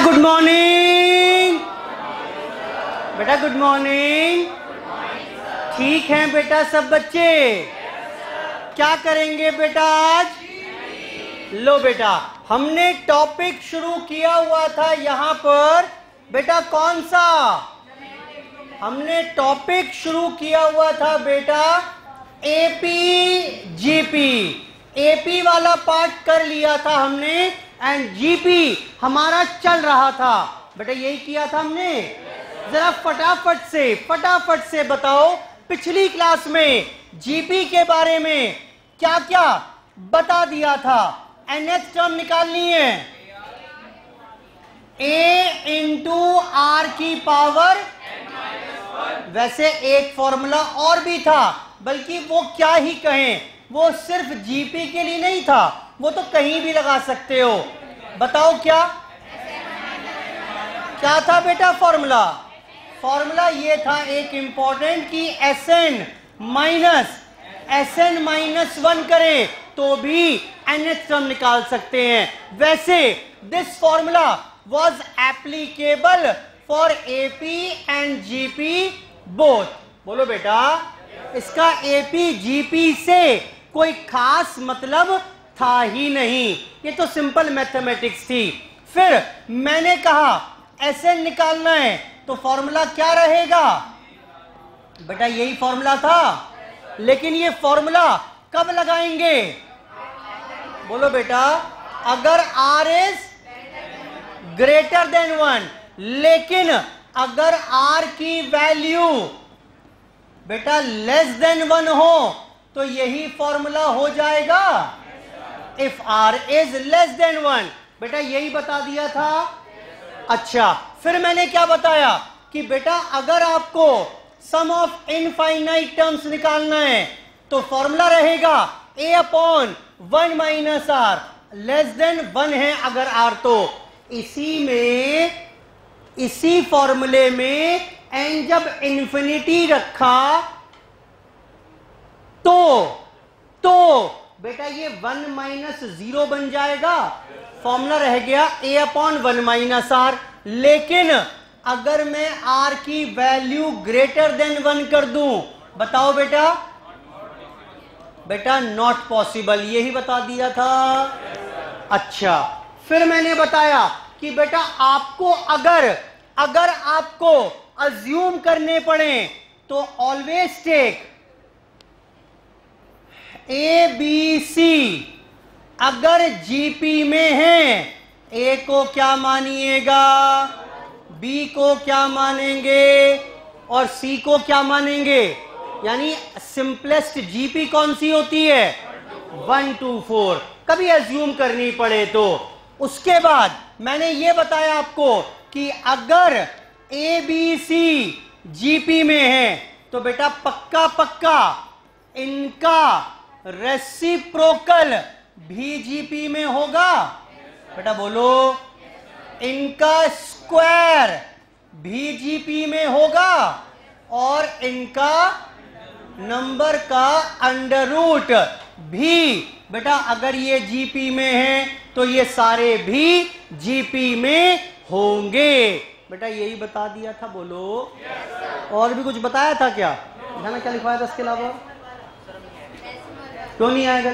Good morning. बेटा good morning. ठीक हैं बेटा सब बच्चे? क्या करेंगे बेटा आज? लो बेटा, हमने टॉपिक शुरू किया हुआ था यहां पर बेटा, कौन सा? हमने टॉपिक शुरू किया हुआ था बेटा एपी जीपी। एपी वाला पार्ट कर लिया था हमने एंड जीपी हमारा चल रहा था बेटा, यही किया था हमने। जरा फटाफट से बताओ, पिछली क्लास में जीपी के बारे में क्या क्या बता दिया था? nth टर्म निकालनी है, a इंटू आर की पावर। वैसे एक फॉर्मूला और भी था, बल्कि वो क्या ही कहें, वो सिर्फ जीपी के लिए नहीं था, वो तो कहीं भी लगा सकते हो। बताओ क्या क्या था बेटा फॉर्मूला? फॉर्मूला ये था एक इंपॉर्टेंट कि एसएन माइनस 1 करें तो भी nth टर्म निकाल सकते हैं। वैसे this formula was applicable for AP and GP both. बोलो बेटा, इसका एपी जीपी से कोई खास मतलब था ही नहीं, ये तो सिंपल मैथमेटिक्स थी। फिर मैंने कहा एसएन निकालना है तो फॉर्मूला क्या रहेगा बेटा? यही फॉर्मूला था, लेकिन ये फॉर्मूला कब लगाएंगे? बोलो बेटा, अगर R इज ग्रेटर देन 1, लेकिन अगर R की वैल्यू बेटा लेस देन 1 हो तो यही फॉर्मूला हो जाएगा। If R is less than 1, बेटा यही बता दिया था। अच्छा, फिर मैंने क्या बताया कि बेटा अगर आपको सम ऑफ इनफाइनाइट टर्म्स निकालना है तो फॉर्मूला रहेगा a upon 1 minus R. Less than 1 है अगर r, तो इसी फॉर्मूले में n जब इंफिनिटी रखा तो बेटा ये 1 माइनस 0 बन जाएगा। फॉर्मूला रह गया a अपॉन 1 माइनस आर। लेकिन अगर मैं r की वैल्यू ग्रेटर देन 1 कर दूं, बताओ बेटा? बेटा नॉट पॉसिबल, यही बता दिया था। अच्छा, फिर मैंने बताया कि बेटा आपको अगर आपको अज्यूम करने पड़े तो always take A B C. अगर जीपी में है, ए को क्या मानिएगा, बी को क्या मानेंगे और सी को क्या मानेंगे? यानी सिंपलेस्ट जीपी कौन सी होती है? 1 2 4। कभी एज्यूम करनी पड़े तो। उसके बाद मैंने ये बताया आपको कि अगर ए बी सी जीपी में है तो बेटा पक्का इनका रेसिप्रोकल भी जीपी में होगा। बेटा बोलो, इनका स्क्वायर भी जीपी में होगा और इनका नंबर का अंडर रूट भी। बेटा अगर ये जीपी में है तो ये सारे भी जीपी में होंगे। बेटा यही बता दिया था। बोलो, और भी कुछ बताया था क्या? ध्यान क्या लिखवाया था इसके अलावा? क्यों नहीं आएगा?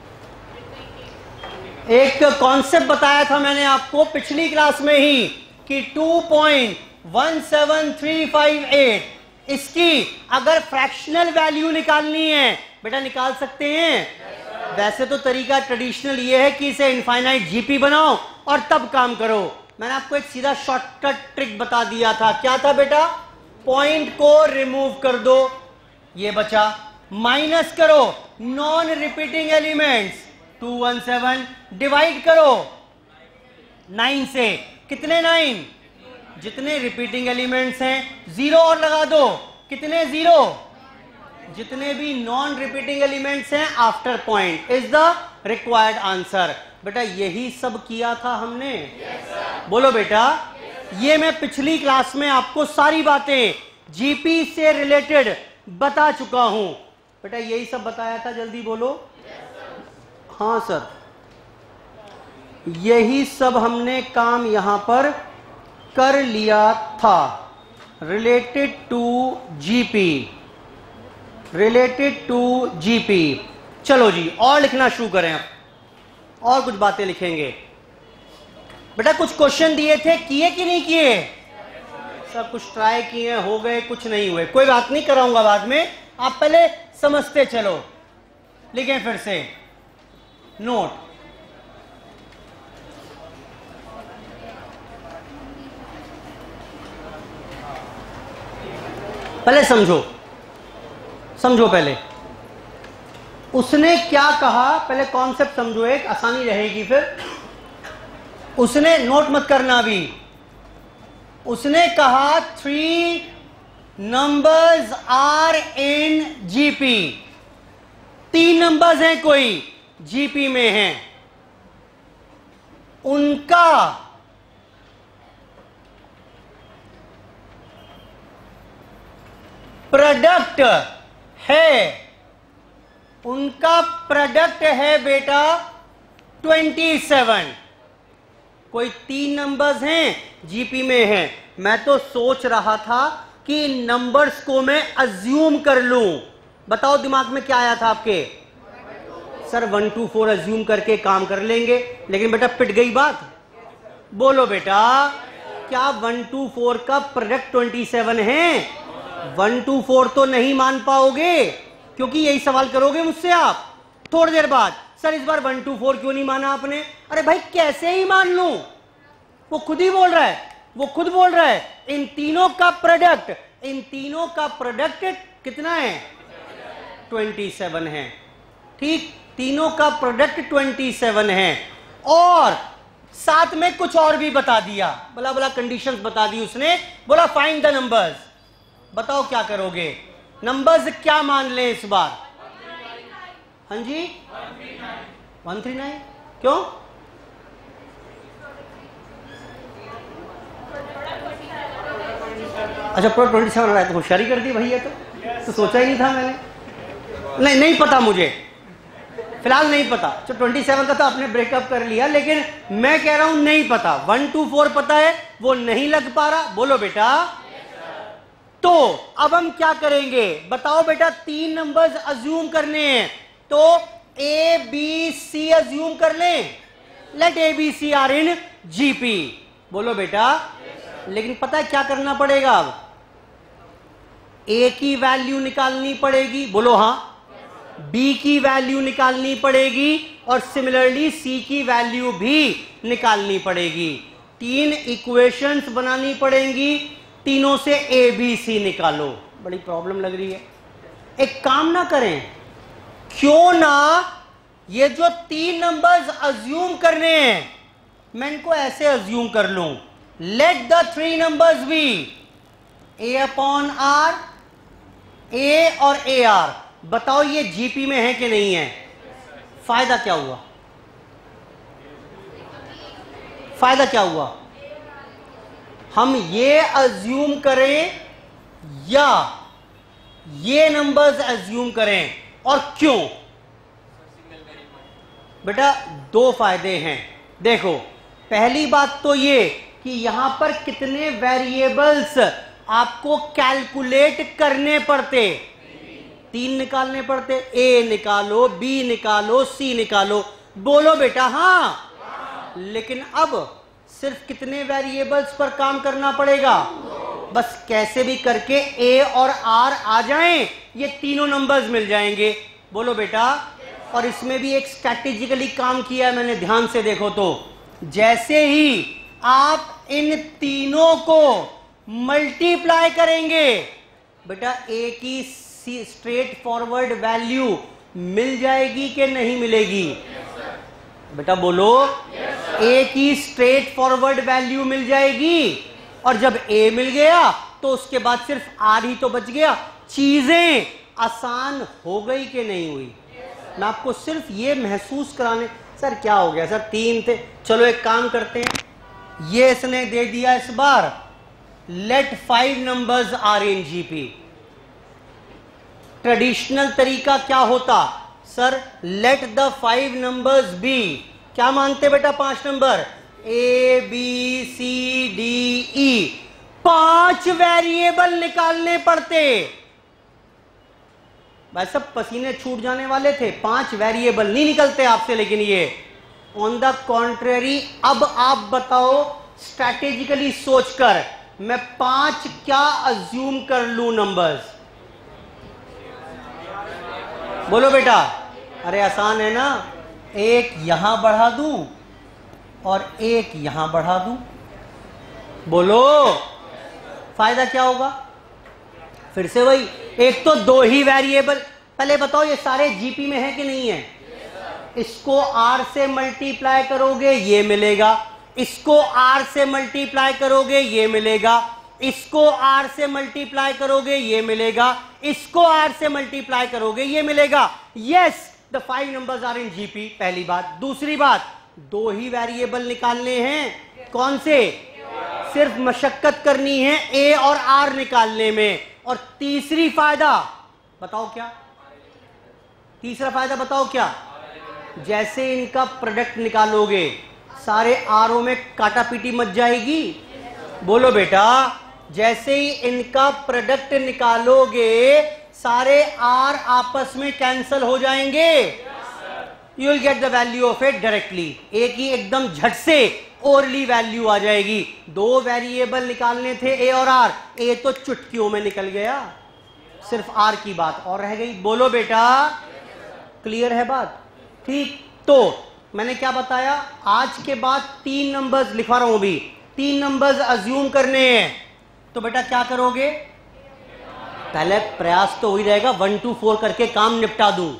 एक कॉन्सेप्ट बताया था मैंने आपको पिछली क्लास में ही कि 2.17358, इसकी अगर फ्रैक्शनल वैल्यू निकालनी है बेटा निकाल सकते हैं। वैसे तो तरीका ट्रेडिशनल ये है कि इसे इनफाइनाइट जीपी बनाओ और तब काम करो। मैंने आपको एक सीधा शॉर्टकट ट्रिक बता दिया था। क्या था बेटा? पॉइंट को रिमूव कर दो, ये बचा। माइनस करो नॉन रिपीटिंग एलिमेंट्स 217, डिवाइड करो 9 से। कितने 9? जितने रिपीटिंग एलिमेंट्स हैं। 0 और लगा दो। कितने 0? जितने भी नॉन रिपीटिंग एलिमेंट्स हैं after point is the required answer. बेटा यही सब किया था हमने। बोलो बेटा, ये मैं पिछली क्लास में आपको सारी बातें जीपी से रिलेटेड बता चुका हूं। बेटा यही सब बताया था, जल्दी बोलो। हाँ सर, यही सब हमने काम यहां पर कर लिया था, related to GP, related to GP. चलो जी और लिखना शुरू करें, अब और कुछ बातें लिखेंगे। बेटा कुछ क्वेश्चन दिए थे, किए कि नहीं किए? सब कुछ ट्राई किए, हो गए, कुछ नहीं हुए, कोई बात नहीं, कराऊंगा बाद में, आप पहले समझते चलो। लिखें फिर से नोट, पहले समझो, समझो पहले उसने क्या कहा, पहले कॉन्सेप्ट समझो, एक आसानी रहेगी फिर। उसने, नोट मत करना अभी, उसने कहा 3 numbers are in GP, 3 numbers हैं कोई जीपी में हैं, उनका प्रोडक्ट है, उनका प्रोडक्ट है बेटा 27। कोई 3 नंबर्स हैं जीपी में हैं, मैं तो सोच रहा था कि नंबर्स को मैं अज्यूम कर लूं। बताओ दिमाग में क्या आया था आपके? सर 1 2 4 अज्यूम करके काम कर लेंगे, लेकिन बेटा पिट गई बात। बोलो बेटा, क्या 1 2 4 का प्रोडक्ट 27 है? 1 2 4 तो नहीं मान पाओगे, क्योंकि यही सवाल करोगे मुझसे आप थोड़ी देर बाद। सर इस बार 1 2 4 क्यों नहीं माना आपने? अरे भाई कैसे ही मान लूं, वो खुद ही बोल रहा है, वो खुद बोल रहा है इन तीनों का प्रोडक्ट, इन तीनों का प्रोडक्ट कितना है? 27 है। ठीक, तीनों का प्रोडक्ट 27 है, और साथ में कुछ और भी बता दिया, बला बला कंडीशंस बता दी उसने। बोला फाइंड द नंबर्स। बताओ क्या करोगे? नंबर्स क्या मान ले इस बार? हाँ जी 139। क्यों? अच्छा प्रो 27 आ रहा है तो होशियारी कर दी भैया, तो सोचा ही नहीं था मैंने। नहीं पता मुझे, फिलहाल नहीं पता। तो 27 का तो आपने ब्रेकअप कर लिया, लेकिन मैं कह रहा हूं नहीं पता। 1 2 4 पता है, वो नहीं लग पा रहा। बोलो बेटा। तो अब हम क्या करेंगे बताओ बेटा? 3 नंबर्स अज्यूम करने हैं, तो ए बी सी अज्यूम कर लें। Let A B C are in GP. बोलो बेटा। लेकिन पता है क्या करना पड़ेगा? अब ए की वैल्यू निकालनी पड़ेगी। बोलो हाँ। बी की वैल्यू निकालनी पड़ेगी, और सिमिलरली सी की वैल्यू भी निकालनी पड़ेगी। 3 इक्वेशंस बनानी पड़ेंगी, तीनों से ए बी सी निकालो। बड़ी प्रॉब्लम लग रही है। एक काम ना करें, क्यों ना ये जो 3 नंबर्स अज्यूम करने हैं, मैं इनको ऐसे अज्यूम कर लूं। Let the 3 numbers be A upon R, A और ए आर। बताओ ये जीपी में है कि नहीं है? फायदा क्या हुआ? फायदा क्या हुआ? हम ये अज्यूम करें या ये नंबर्स अज्यूम करें, और क्यों? बेटा 2 फायदे हैं। देखो पहली बात तो ये कि यहां पर कितने वेरिएबल्स आपको कैलकुलेट करने पड़ते? 3 निकालने पड़ते। ए निकालो, बी निकालो, सी निकालो। बोलो बेटा हाँ। लेकिन अब सिर्फ कितने वेरिएबल्स पर काम करना पड़ेगा? बस कैसे भी करके ए और आर आ जाएं, ये तीनों नंबर्स मिल जाएंगे। बोलो बेटा। और इसमें भी एक स्ट्रैटेजिकली काम किया है मैंने, ध्यान से देखो तो। जैसे ही आप इन तीनों को मल्टीप्लाई करेंगे, बेटा ए की स्ट्रेट फॉरवर्ड वैल्यू मिल जाएगी कि नहीं मिलेगी? बेटा बोलो। ए की स्ट्रेट फॉरवर्ड वैल्यू मिल जाएगी, और जब ए मिल गया तो उसके बाद सिर्फ आर ही तो बच गया। चीजें आसान हो गई कि नहीं हुई? मैं आपको सिर्फ ये महसूस कराने। सर क्या हो गया? सर 3 थे। चलो एक काम करते हैं, ये इसने दे दिया इस बार। Let 5 numbers are in GP. Traditional तरीका क्या होता? Sir let the 5 numbers be. क्या मानते बेटा? 5 number. A B C D E, 5 variable निकालने पड़ते। भाई सब पसीने छूट जाने वाले थे, 5 वेरिएबल नहीं निकलते आपसे। लेकिन ये ऑन द कॉन्ट्रेरी, अब आप बताओ स्ट्रैटेजिकली सोचकर मैं 5 क्या अज्यूम कर लूं नंबर्स? बोलो बेटा। अरे आसान है ना, एक यहां बढ़ा दूं और एक यहां बढ़ा दूं। बोलो फायदा क्या होगा? फिर से वही, एक तो 2 ही वेरिएबल। पहले बताओ ये सारे जीपी में है कि नहीं है? इसको आर से मल्टीप्लाई करोगे ये मिलेगा, इसको आर से मल्टीप्लाई करोगे ये मिलेगा, इसको आर से मल्टीप्लाई करोगे ये मिलेगा, इसको आर से मल्टीप्लाई करोगे ये मिलेगा। Yes, the 5 numbers are in GP. पहली बात। दूसरी बात, 2 ही वेरिएबल निकालने हैं। कौन से? सिर्फ मशक्कत करनी है ए और आर निकालने में। और तीसरी फायदा बताओ क्या? तीसरा फायदा बताओ क्या? जैसे इनका प्रोडक्ट निकालोगे सारे आर ओ में काटा पीटी मच जाएगी। बोलो बेटा, जैसे ही इनका प्रोडक्ट निकालोगे सारे आर आपस में कैंसल हो जाएंगे। You will get the value of it directly. एक ही एकदम झट से ओरली वैल्यू आ जाएगी। 2 वेरिएबल निकालने थे ए और आर, ए तो चुटकियों में निकल गया, सिर्फ आर की बात और रह गई। बोलो बेटा, क्लियर है बात? ठीक, तो मैंने क्या बताया? आज के बाद 3 नंबर्स लिखवा रहा हूं अभी, 3 नंबर्स अज्यूम करने हैं। तो बेटा क्या करोगे? पहले प्रयास तो वही रहेगा 1 to 4 करके काम निपटा दूं।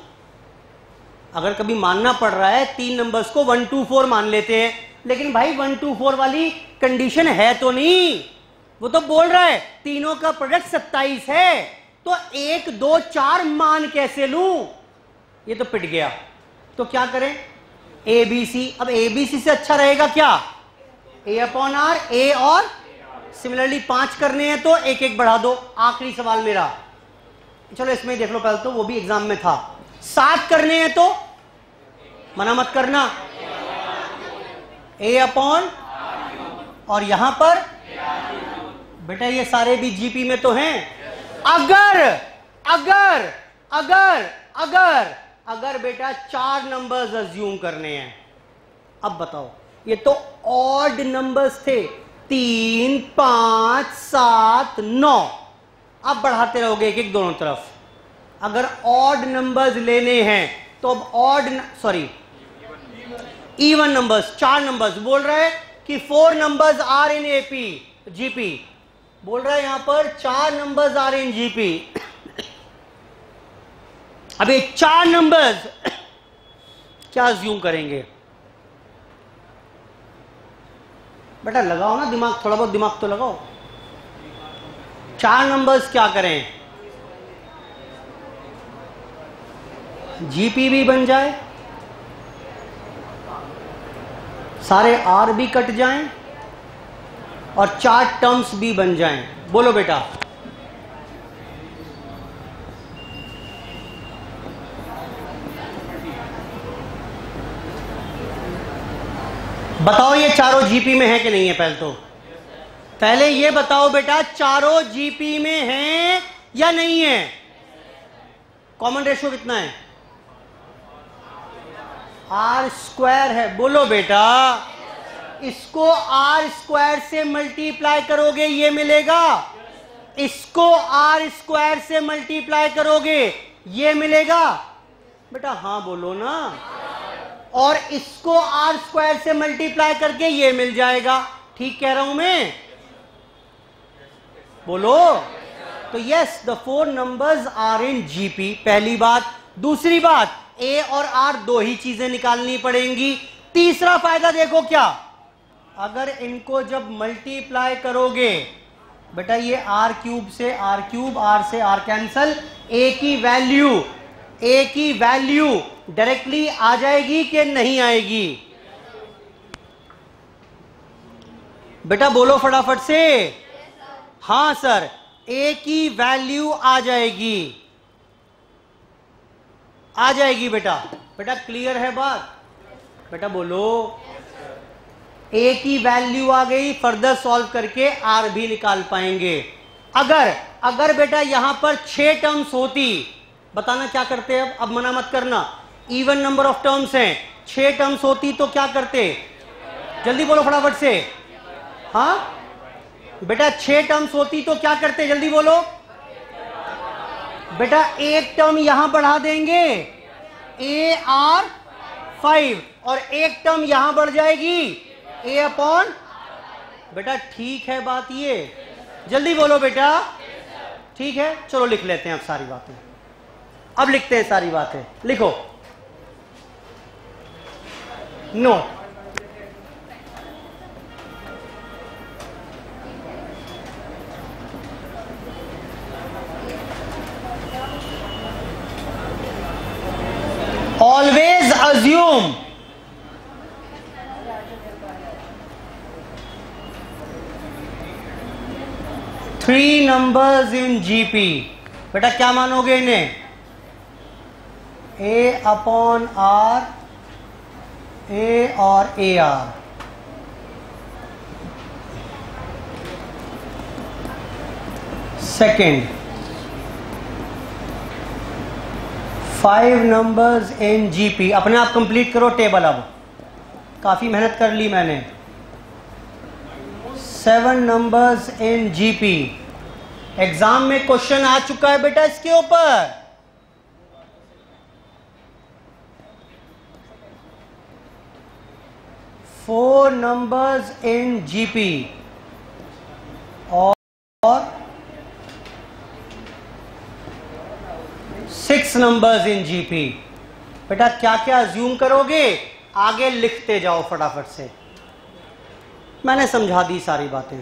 अगर कभी मानना पड़ रहा है 3 नंबर्स को 1 to 4 मान लेते हैं, लेकिन भाई 1 to 4 वाली कंडीशन है तो नहीं। वो तो बोल रहा है तीनों का प्रोडक्ट 27 है, तो 1 2 4 मान कैसे लूं? ये तो पिट गया। तो क्या करें? A B C. अब ए बी सी से अच्छा रहेगा क्या? ए अपॉन आर, ए और सिमिलरली 5 करने हैं तो 1 1 बढ़ा दो। आखिरी सवाल मेरा, चलो इसमें देख लो पहले, तो वो भी एग्जाम में था। 7 करने हैं तो मना मत करना, ए अपॉन, और यहां पर बेटा ये सारे भी जीपी में तो हैं। अगर अगर अगर अगर अगर बेटा 4 नंबर्स अज्यूम करने हैं, अब बताओ, ये तो ऑड नंबर्स थे, 3 5 7 9। अब बढ़ाते रहोगे एक एक दोनों तरफ। अगर ऑड नंबर्स लेने हैं तो अब इवन नंबर्स, 4 नंबर्स। बोल रहा है कि 4 numbers are in AP GP. बोल रहा है यहां पर 4 नंबर्स आर इन जीपी। अब ये 4 नंबर्स क्या अज्यूम करेंगे? बेटा लगाओ ना दिमाग, थोड़ा बहुत दिमाग तो लगाओ। 4 नंबर्स क्या करें? जीपी भी बन जाए, सारे आर भी कट जाएं और 4 टर्म्स भी बन जाएं। बोलो बेटा, बताओ ये चारों जीपी में है कि नहीं है? पहले ये बताओ बेटा, चारों जीपी में हैं या नहीं है? कॉमन रेशियो कितना है? आर स्क्वायर है। बोलो बेटा, इसको आर स्क्वायर से मल्टीप्लाई करोगे ये मिलेगा, इसको आर स्क्वायर से मल्टीप्लाई करोगे ये मिलेगा। बेटा हाँ बोलो ना। और इसको आर स्क्वायर से मल्टीप्लाई करके ये मिल जाएगा। ठीक कह रहा हूं मैं? बोलो। तो yes, the 4 numbers are in GP, पहली बात। दूसरी बात, ए और आर 2 ही चीजें निकालनी पड़ेंगी। तीसरा फायदा देखो क्या, अगर इनको जब मल्टीप्लाई करोगे बेटा, ये आर क्यूब से आर क्यूब, आर से आर कैंसल, ए की वैल्यू डायरेक्टली आ जाएगी कि नहीं आएगी? बेटा बोलो फटाफट से। हाँ सर, ए की वैल्यू आ जाएगी, आ जाएगी बेटा। बेटा क्लियर है बात? बेटा बोलो। ए की वैल्यू आ गई, फर्दर सॉल्व करके आर भी निकाल पाएंगे। अगर बेटा यहां पर 6 टर्म्स होती, बताना क्या करते हैं, अब मना मत करना, इवन नंबर ऑफ टर्म्स हैं, 6 टर्म्स होती तो क्या करते, जल्दी बोलो फटाफट से। हाँ बेटा 6 टर्म्स होती तो क्या करते, जल्दी बोलो बेटा। एक टर्म यहां बढ़ा देंगे ए आर 5 और एक टर्म यहां बढ़ जाएगी ए अपॉन, बेटा ठीक है बात ये, जल्दी बोलो बेटा। ठीक है चलो लिख लेते हैं अब सारी बातें, अब लिखते हैं सारी बातें, लिखो। Note, always assume three numbers in GP। बेटा क्या मानोगे इन्हें, A अपॉन R, A और AR। Second, 5 numbers in GP। अपने आप कंप्लीट करो टेबल, अब काफी मेहनत कर ली मैंने। 7 नंबर्स इन GP। एग्जाम में क्वेश्चन आ चुका है बेटा इसके ऊपर। 4 नंबर्स इन GP और 6 नंबर्स इन GP। बेटा क्या क्या अज्यूम करोगे, आगे लिखते जाओ फटाफट से, मैंने समझा दी सारी बातें।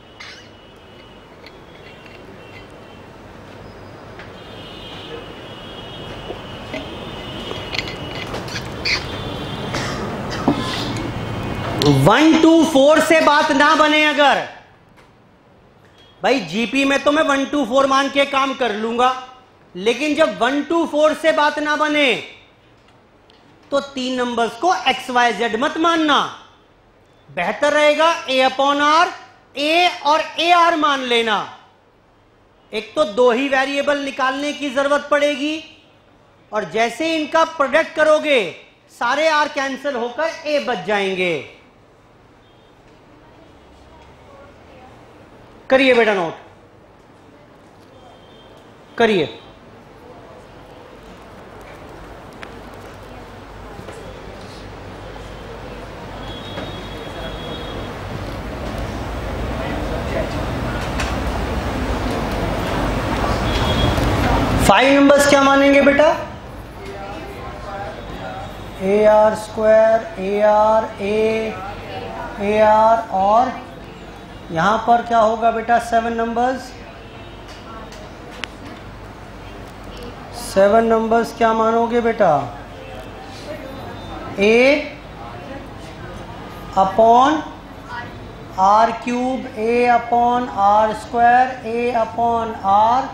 वन टू 4 से बात ना बने, अगर भाई GP में तो मैं 1 to 4 मान के काम कर लूंगा, लेकिन जब 1 to 4 से बात ना बने तो 3 नंबर्स को XYZ मत मानना, बेहतर रहेगा A अपॉन R, A और AR मान लेना। एक तो 2 ही वेरिएबल निकालने की जरूरत पड़ेगी, और जैसे ही इनका प्रोडक्ट करोगे सारे R कैंसिल होकर A बच जाएंगे। करिए बेटा नोट करिए। फाइव नंबर्स क्या मानेंगे बेटा, AR स्क्वायर, AR, AR और यहां पर क्या होगा बेटा 7 नंबर्स। 7 नंबर्स क्या मानोगे बेटा, A upon R cube, A upon R square, A upon R,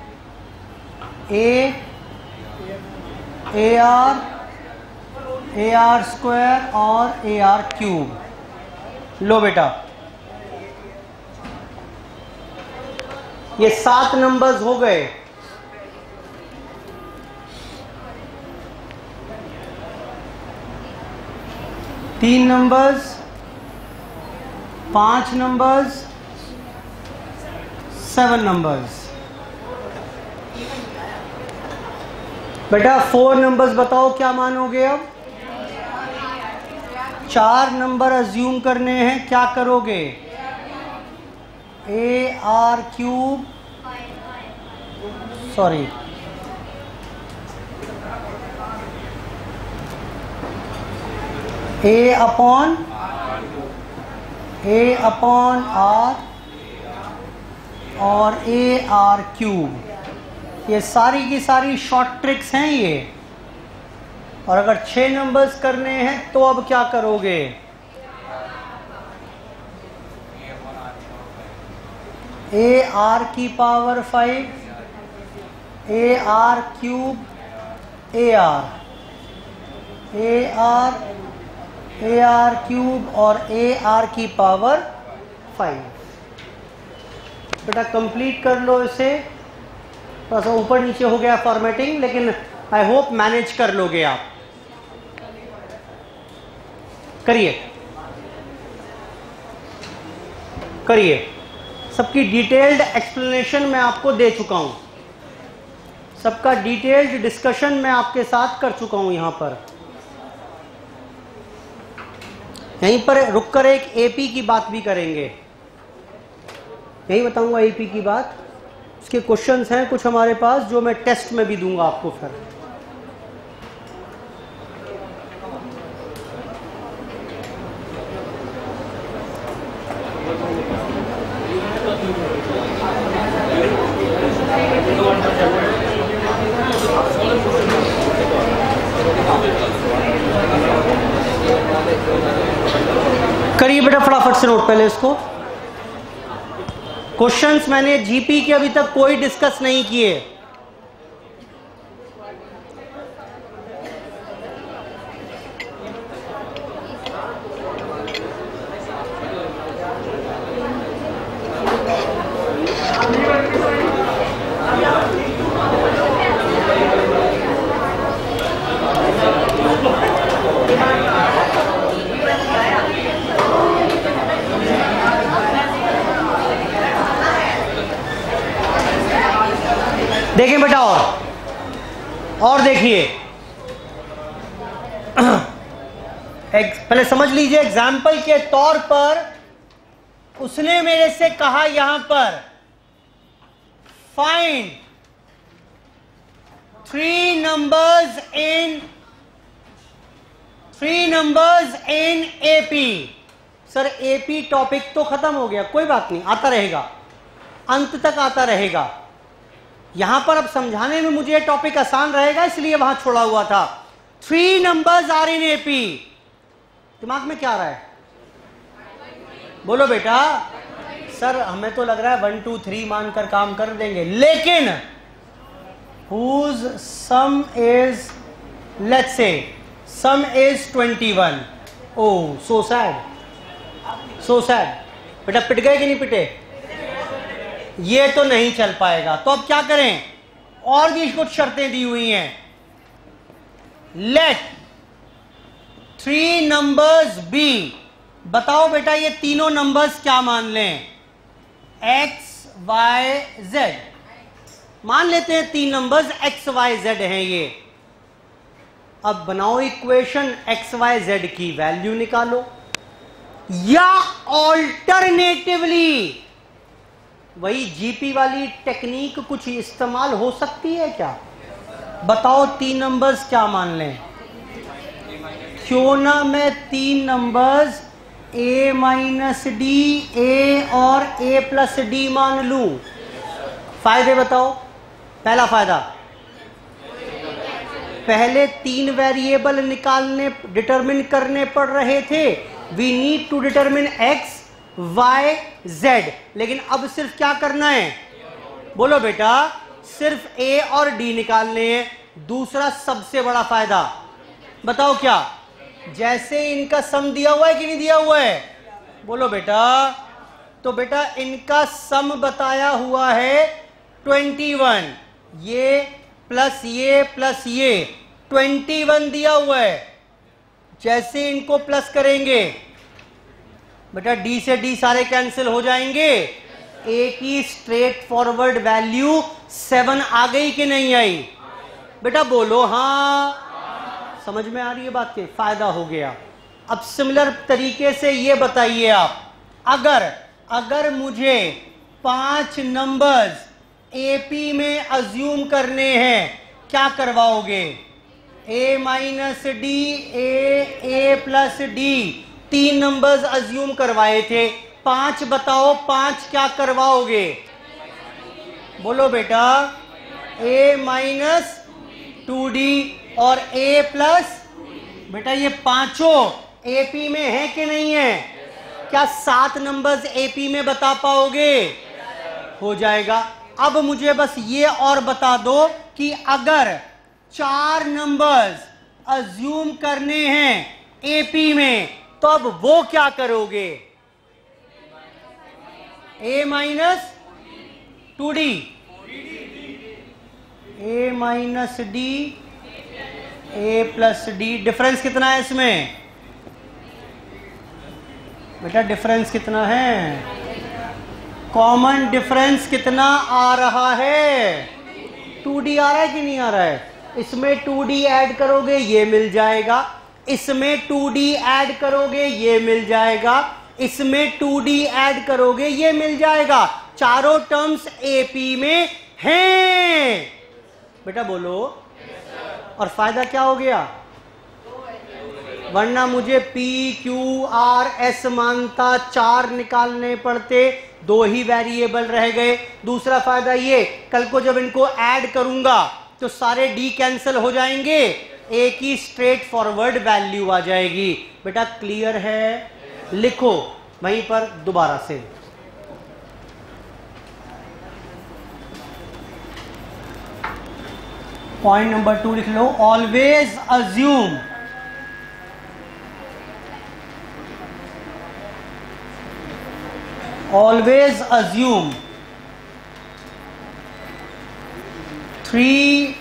AR square और AR क्यूब। लो बेटा ये 7 नंबर्स हो गए। तीन नंबर्स, 5 नंबर्स, 7 नंबर्स। बेटा 4 नंबर्स बताओ क्या मानोगे। अब 4 नंबर अज्यूम करने हैं, क्या करोगे, AR cube, sorry A upon R और AR क्यूब। ये सारी की सारी शॉर्ट ट्रिक्स हैं ये। और अगर 6 नंबर्स करने हैं तो अब क्या करोगे, AR की power 5, AR cube, AR AR³ और AR की पावर 5। बेटा कंप्लीट कर लो इसे। थोड़ा सा ऊपर नीचे हो गया फॉर्मेटिंग, लेकिन आई होप मैनेज कर लोगे आप। करिए करिए, सबकी डिटेल्ड एक्सप्लेनेशन मैं आपको दे चुका हूं, सबका डिटेल्ड डिस्कशन मैं आपके साथ कर चुका हूं। यहां पर यहीं पर रुककर एक एपी की बात भी करेंगे, यही बताऊंगा एपी की बात। इसके क्वेश्चंस हैं कुछ हमारे पास जो मैं टेस्ट में भी दूंगा आपको। फिर करिए बेटा फटाफट से नोट पहले इसको। क्वेश्चंस मैंने जीपी के अभी तक कोई डिस्कस नहीं किए। देखें बेटा और देखिए, पहले समझ लीजिए। एग्जाम्पल के तौर पर उसने मेरे से कहा यहां पर find 3 numbers in AP. Sir AP topic तो खत्म हो गया, कोई बात नहीं, आता रहेगा, अंत तक आता रहेगा। यहां पर अब समझाने में मुझे टॉपिक आसान रहेगा, इसलिए वहां छोड़ा हुआ था। 3 नंबर्स आर इन एपी। दिमाग में क्या आ रहा है? बोलो बेटा। सर हमें तो लग रहा है 1 2 3 मानकर काम कर देंगे, लेकिन whose sum is, let's say sum is 21। oh so sad। बेटा पिट गए कि नहीं पिटे? ये तो नहीं चल पाएगा, तो अब क्या करें? और भी कुछ शर्तें दी हुई हैं। Let 3 numbers be. बताओ बेटा ये तीनों नंबर्स क्या मान लें? X Y Z. मान लेते हैं 3 नंबर्स एक्स वाई जेड हैं ये। अब बनाओ इक्वेशन, एक्स वाई जेड की वैल्यू निकालो, या ऑल्टरनेटिवली वही जीपी वाली टेक्निक कुछ इस्तेमाल हो सकती है क्या? बताओ 3 नंबर्स क्या मान लें? क्यों ना मैं 3 numbers a minus D, A और a प्लस डी मान लूं। फायदे बताओ। पहला फायदा, पहले 3 वेरिएबल डिटरमिन करने पड़ रहे थे। We need to determine X Y Z, लेकिन अब सिर्फ क्या करना है? बोलो बेटा, सिर्फ ए और डी निकालने हैं। दूसरा सबसे बड़ा फायदा बताओ क्या? जैसे इनका सम दिया हुआ है कि नहीं दिया हुआ है? बोलो बेटा। तो बेटा इनका सम बताया हुआ है 21, ये प्लस ये 21 दिया हुआ है। जैसे इनको प्लस करेंगे बेटा, डी से डी सारे कैंसिल हो जाएंगे। ए की स्ट्रेट फॉरवर्ड वैल्यू 7 आ गई कि नहीं आई? बेटा बोलो हाँ। समझ में आ रही है बात के? फायदा हो गया। अब सिमिलर तरीके से ये बताइए आप, अगर मुझे 5 नंबर्स एपी में अज्यूम करने हैं, क्या करवाओगे? A minus D, A plus D, 3 numbers assume करवाए थे। 5 बताओ, 5 क्या करवाओगे? बोलो बेटा। ए माइनस 2d और a प्लस। बेटा ये पांचों एपी में है कि नहीं है? क्या 7 नंबर्स एपी में बता पाओगे? हो जाएगा। अब मुझे बस ये और बता दो कि अगर 4 नंबर्स अज्यूम करने हैं एपी में, तो अब वो क्या करोगे? A minus 2d, A minus D, A plus D. Difference कितना है इसमें बेटा? डिफरेंस कितना है? कॉमन डिफरेंस कितना आ रहा है? 2d आ रहा है कि नहीं आ रहा है? इसमें 2d ऐड करोगे ये मिल जाएगा, इसमें 2d ऐड करोगे ये मिल जाएगा, इसमें 2d ऐड करोगे ये मिल जाएगा। चारों टर्म्स एपी में हैं बेटा, बोलो। और फायदा क्या हो गया? वरना मुझे P Q R S मानता 4 निकालने पड़ते, 2 ही वेरिएबल रह गए। दूसरा फायदा ये, कल को जब इनको ऐड करूंगा तो सारे D कैंसिल हो जाएंगे, एक ही स्ट्रेट फॉरवर्ड वैल्यू आ जाएगी। बेटा क्लियर है? लिखो वहीं पर दोबारा से। पॉइंट नंबर 2 लिख लो। Always assume three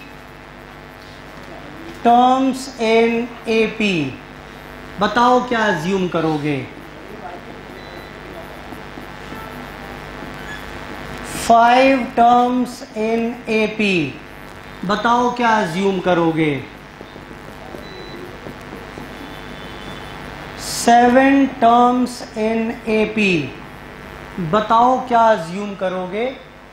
terms in AP। बताओ क्या अज्यूम करोगे? 5 terms in AP। बताओ क्या अज्यूम करोगे? 7 terms in AP। बताओ क्या अज्यूम करोगे?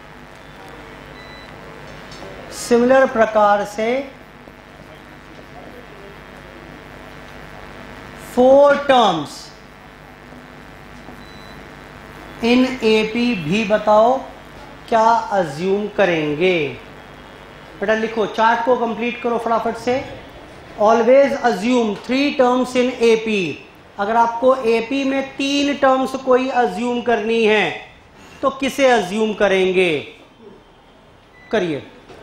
सिमिलर प्रकार से 4 टर्म्स इन एपी भी बताओ क्या अज्यूम करेंगे? बेटा लिखो, चार्ट को कंप्लीट करो फटाफट से। Always assume 3 terms in AP. अगर आपको एपी में 3 टर्म्स कोई अज्यूम करनी है तो किसे अज्यूम करेंगे? करिए।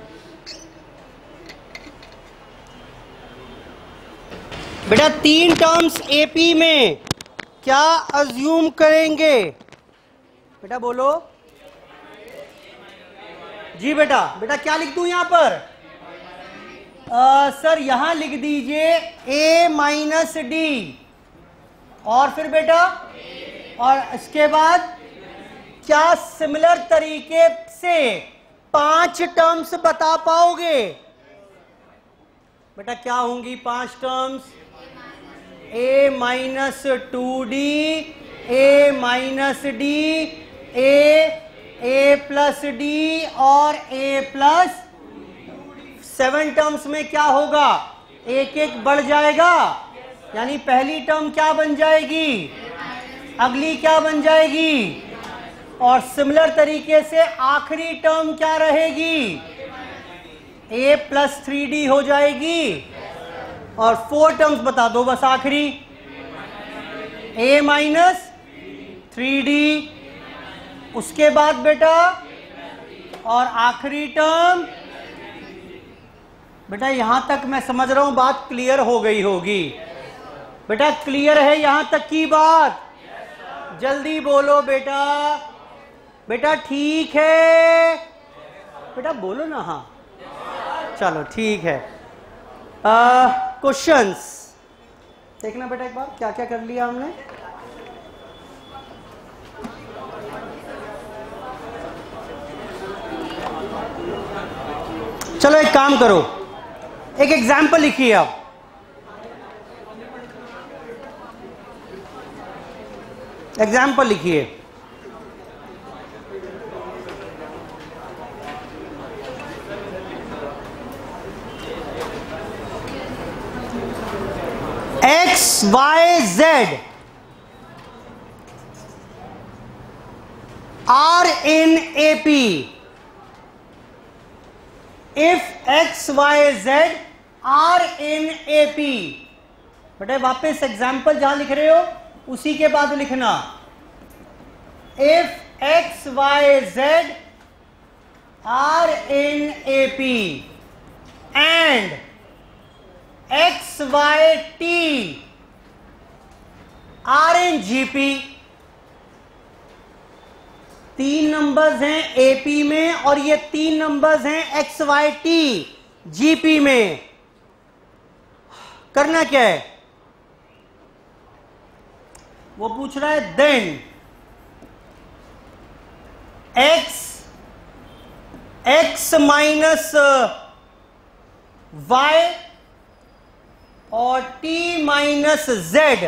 बेटा 3 टर्म्स एपी में क्या अज्यूम करेंगे? बेटा बोलो जी। बेटा क्या लिख दूं यहां पर? सर यहां लिख दीजिए a माइनस डी, और फिर बेटा और इसके बाद क्या सिमिलर तरीके से 5 टर्म्स बता पाओगे? बेटा क्या होंगी 5 terms? a minus 2d, a minus D, a plus D और a प्लस। 7 टर्म्स में क्या होगा? एक एक बढ़ जाएगा, यानी पहली टर्म क्या बन जाएगी, अगली क्या बन जाएगी, और सिमिलर तरीके से आखिरी टर्म क्या रहेगी, a प्लस 3d हो जाएगी। और 4 टर्म्स बता दो बस आखिरी, a माइनस 3d, उसके बाद बेटा और आखिरी टर्म। बेटा यहां तक मैं समझ रहा हूं बात क्लियर हो गई होगी। बेटा क्लियर है यहां तक की बात? जल्दी बोलो बेटा। बेटा ठीक है? बेटा बोलो ना। हाँ चलो ठीक है। क्वेश्चंस देखना बेटा एक बार क्या क्या कर लिया हमने। चलो एक काम करो, एक एग्जाम्पल लिखिए आप। एग्जाम्पल लिखिए। X Y Z are in AP if X Y Z are in AP. बेटा वापस एग्जाम्पल जहां लिख रहे हो उसी के बाद लिखना। If X Y Z are in AP and X Y T are in GP, 3 numbers हैं एपी में और ये 3 नंबर्स हैं एक्स वाई टी जीपी में। करना क्या है, वो पूछ रहा है देन एक्स माइनस वाई और T minus Z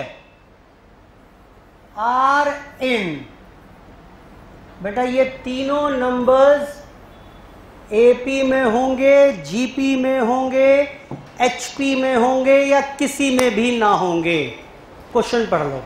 are in. बेटा ये तीनों नंबर्स एपी में होंगे, जीपी में होंगे, एचपी में होंगे या किसी में भी ना होंगे। क्वेश्चन पढ़ लो।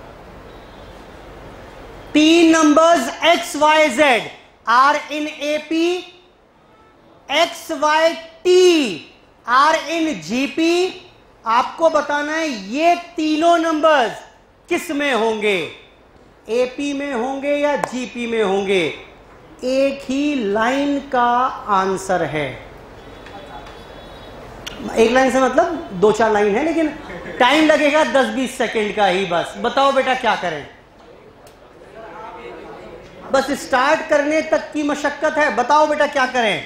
3 numbers X Y Z are in AP, X Y T are in GP. आपको बताना है ये तीनों नंबर्स किस में होंगे, एपी में होंगे या जीपी में होंगे। एक ही लाइन का आंसर है। एक लाइन से मतलब 2-4 लाइन है, लेकिन टाइम लगेगा 10-20 सेकेंड का ही बस। बताओ बेटा क्या करें, बस स्टार्ट करने तक की मशक्कत है। बताओ बेटा क्या करें,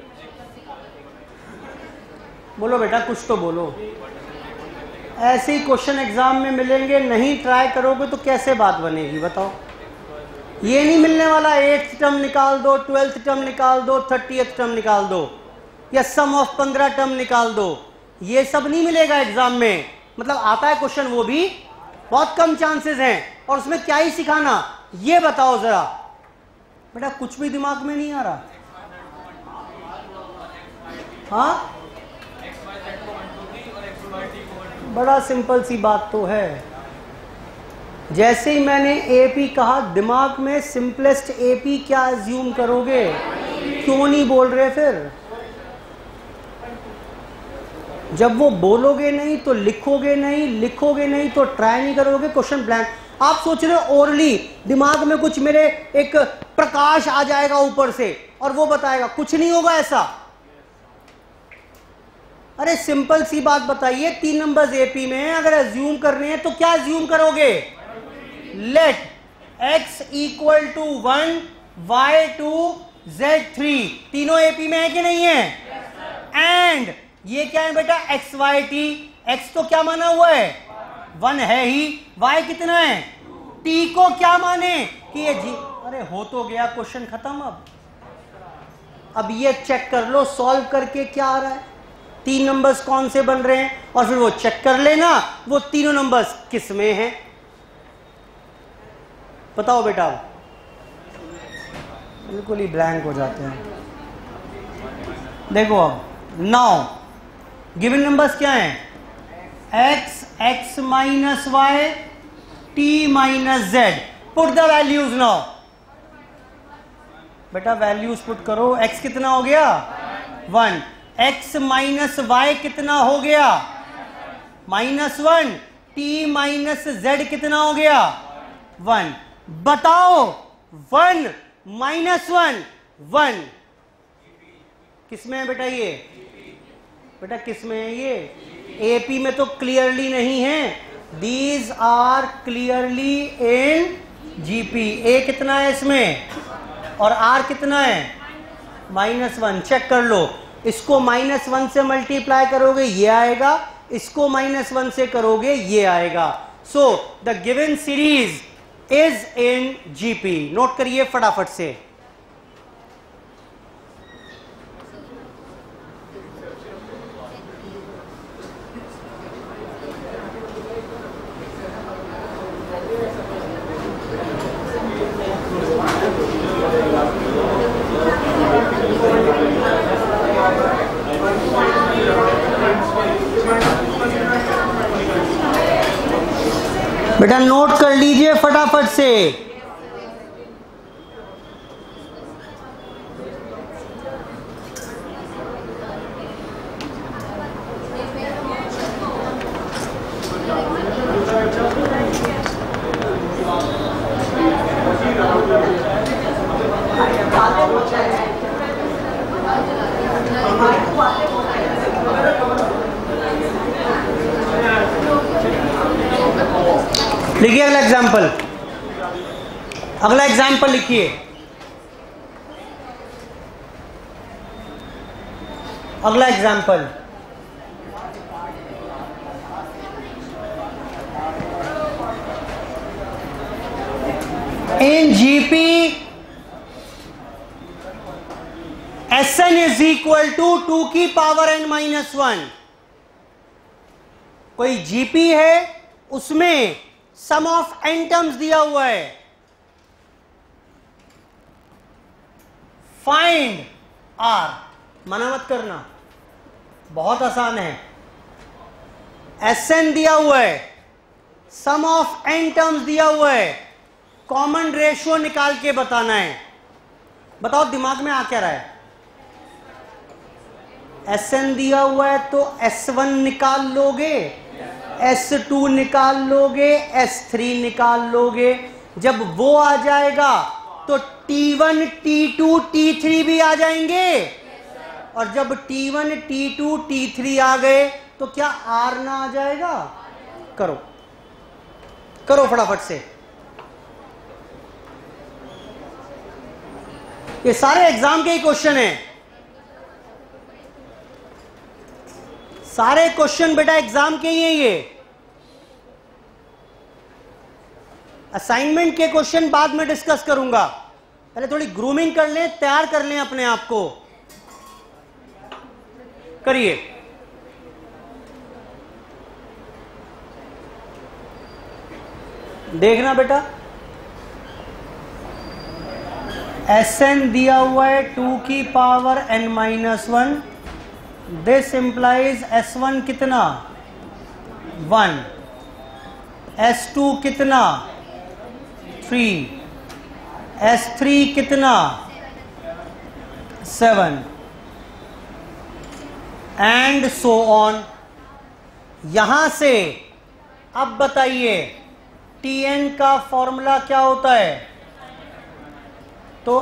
बोलो बेटा कुछ तो बोलो। ऐसे ही क्वेश्चन एग्जाम में मिलेंगे, नहीं ट्राई करोगे तो कैसे बात बनेगी बताओ। ये नहीं मिलने वाला 8th टर्म निकाल दो, 12th टर्म निकाल दो, 30th टर्म निकाल दो या सम ऑफ 15 टर्म निकाल दो। ये सब नहीं मिलेगा एग्जाम में। मतलब आता है क्वेश्चन, वो भी बहुत कम चांसेस हैं, और उसमें क्या ही सिखाना ये बताओ जरा। बेटा कुछ भी दिमाग में नहीं आ रहा। हाँ बड़ा सिंपल सी बात तो है। जैसे ही मैंने एपी कहा, दिमाग में सिंपलेस्ट एपी क्या अज्यूम करोगे? क्यों नहीं बोल रहे फिर? जब वो बोलोगे नहीं तो लिखोगे नहीं, लिखोगे नहीं तो ट्राई नहीं करोगे, क्वेश्चन ब्लैंक। आप सोच रहे हो ओरली दिमाग में कुछ मेरे एक प्रकाश आ जाएगा ऊपर से और वो बताएगा, कुछ नहीं होगा ऐसा। अरे सिंपल सी बात बताइए, 3 नंबर्स एपी में हैं, अगर अज्यूम करने हैं तो क्या अज्यूम करोगे? Let x equal to 1, y2, z3। तीनों एपी में है कि नहीं है? एंड ये क्या है बेटा? x y t। x तो क्या माना हुआ है? 1 है ही। y कितना है? t को क्या माने कि ये जी। अरे हो तो गया, क्वेश्चन खत्म। अब ये चेक कर लो सॉल्व करके क्या आ रहा है, 3 नंबर्स कौन से बन रहे हैं, और फिर वो चेक कर लेना वो तीनों नंबर्स किस में हैं। बताओ बेटा, बिल्कुल ही ब्लैंक हो जाते हैं। देखो अब नाउ गिवन नंबर्स क्या हैं? x, x minus Y, t minus Z. Put the values now. बेटा वैल्यूज पुट करो। x कितना हो गया? 1। x माइनस वाई कितना हो गया? -1। t माइनस जेड कितना हो गया? 1। बताओ 1 माइनस 1 किसमें है बेटा? ये बेटा किसमें है? ये एपी में तो क्लियरली नहीं है। These are clearly in GP. A कितना है इसमें और आर कितना है? -1। चेक कर लो, इसको -1 से मल्टीप्लाई करोगे ये आएगा, इसको -1 से करोगे ये आएगा। So the given series is in GP. Note करिए फटाफट से। बेटा नोट कर लीजिए फटाफट से। देखिए अगला एग्जाम्पल, अगला एग्जाम्पल लिखिए। अगला example, in GP Sn is equal to 2 की पावर n माइनस 1। कोई जीपी है, उसमें सम ऑफ n टर्म्स दिया हुआ है। फाइंड r, मना मत करना, बहुत आसान है। Sn दिया हुआ है, सम ऑफ n टर्म्स दिया हुआ है, कॉमन रेशियो निकाल के बताना है। बताओ दिमाग में आ क्या रहा है? Sn दिया हुआ है तो S1 निकाल लोगे, S2 निकाल लोगे, S3 निकाल लोगे। जब वो आ जाएगा तो T1, T2, T3 भी आ जाएंगे। और जब T1, T2, T3 आ गए तो क्या R ना आ जाएगा? करो करो फटाफट से। ये सारे एग्जाम के ही क्वेश्चन हैं, सारे क्वेश्चन बेटा एग्जाम के ही हैं। ये असाइनमेंट के क्वेश्चन बाद में डिस्कस करूंगा, पहले थोड़ी ग्रूमिंग कर लें, तैयार कर लें अपने आप को। करिए। देखना बेटा, Sn दिया हुआ है 2 की power n minus 1। This implies S1 कितना? 1, S2 कितना? 3, S3 कितना? 7 एंड सो ऑन। यहां से अब बताइए Tn का फॉर्मूला क्या होता है? तो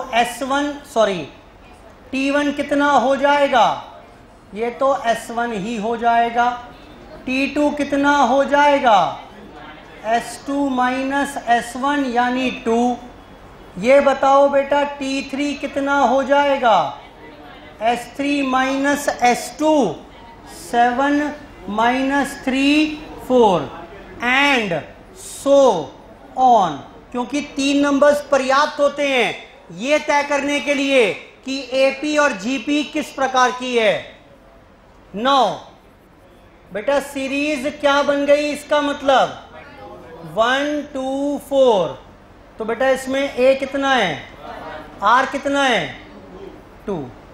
T1 कितना हो जाएगा? ये तो S1 ही हो जाएगा। T2 कितना हो जाएगा? S2 माइनस S1 यानी 2। ये बताओ बेटा T3 कितना हो जाएगा? S3 minus S2, 7 minus 3, 4 and so on. क्योंकि 3 नंबर्स पर्याप्त होते हैं ये तय करने के लिए कि AP और GP किस प्रकार की है। 9 बेटा सीरीज क्या बन गई? इसका मतलब 1, 2, 4। तो बेटा इसमें A कितना है? R कितना है? 2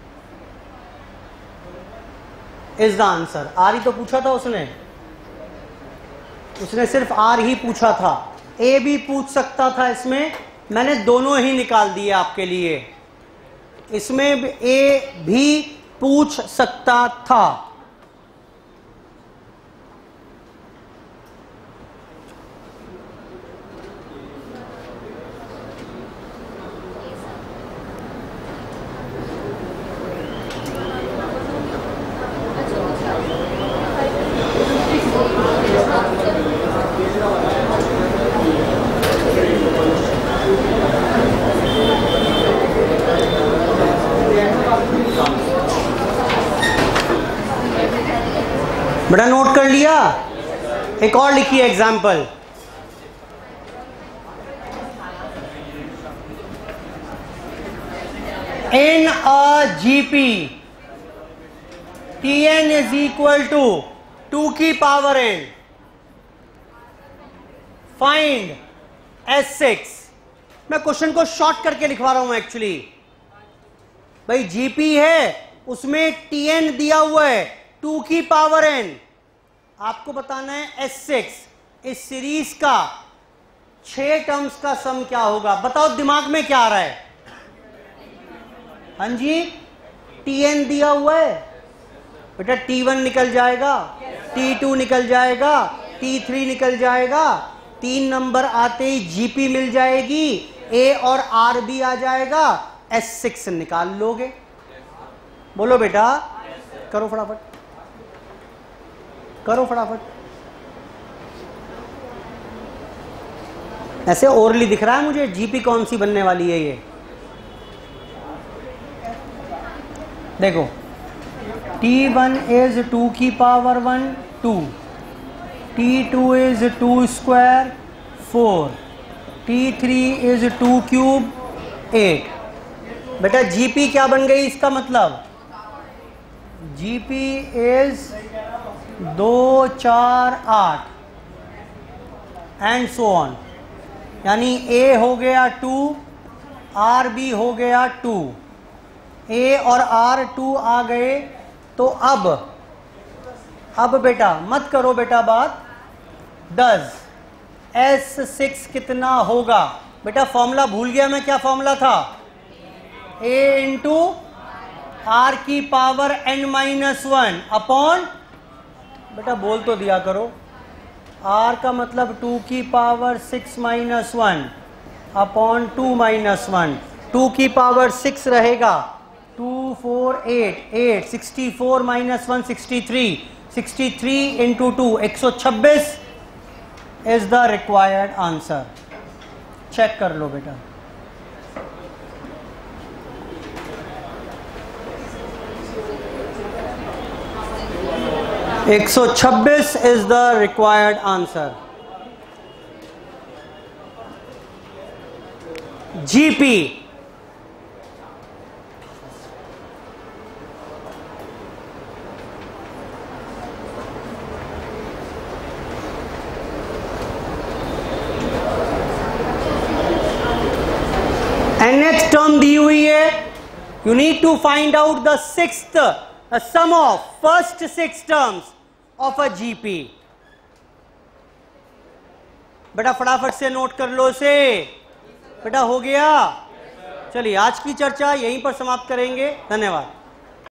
इज द आंसर। R ही तो पूछा था उसने सिर्फ R ही पूछा था। A भी पूछ सकता था, इसमें मैंने दोनों ही निकाल दिए आपके लिए। इसमें A भी पूछ सकता था। बेटा नोट कर लिया? एक और लिखिए example. In a GP Tn is equal to 2 की पावर n, फाइंड S6। मैं क्वेश्चन को शॉर्ट करके लिखवा रहा हूं एक्चुअली। भाई जीपी है, उसमें Tn दिया हुआ है 2 की पावर n। आपको बताना है S6 इस सीरीज का 6 टर्म्स का सम क्या होगा। बताओ दिमाग में क्या आ रहा है? हाँ जी, Tn दिया हुआ है बेटा, T1 निकल जाएगा, T2 निकल जाएगा, T3 निकल जाएगा, 3 नंबर आते ही GP मिल जाएगी, A और R भी आ जाएगा, S6 निकाल लोगे। बोलो बेटा, करो फटाफट, करो फटाफट। ऐसे ओरली दिख रहा है मुझे जीपी कौन सी बनने वाली है ये। देखो T1 इज 2 की power 1 2, T2 is 2 square 4, T3 is 2 cube 8। बेटा जीपी क्या बन गई इसका मतलब? GP is 2 4 8 and so on. यानी ए हो गया 2, आर भी हो गया 2, ए और आर 2 आ गए। तो अब बेटा मत करो बेटा बात, डज S6 कितना होगा? बेटा फॉर्मूला भूल गया मैं, क्या फॉर्मूला था? A इंटू आर की पावर n-1 अपॉन, बेटा बोल तो दिया करो, r का मतलब 2 की पावर 6 - 1 अपॉन 2 - 1। 2 की पावर 6 रहेगा, 2 4 8 8, 64 - 1 63, 63 into 2 126 is the required answer. Check कर लो बेटा। एक 126 is the required answer. GP nth term दी हुई है, you need to find out the sixth, the sum of first 6 terms of a GP. बेटा फटाफट से नोट कर लो इसे। बेटा हो गया। चलिए आज की चर्चा यहीं पर समाप्त करेंगे। धन्यवाद।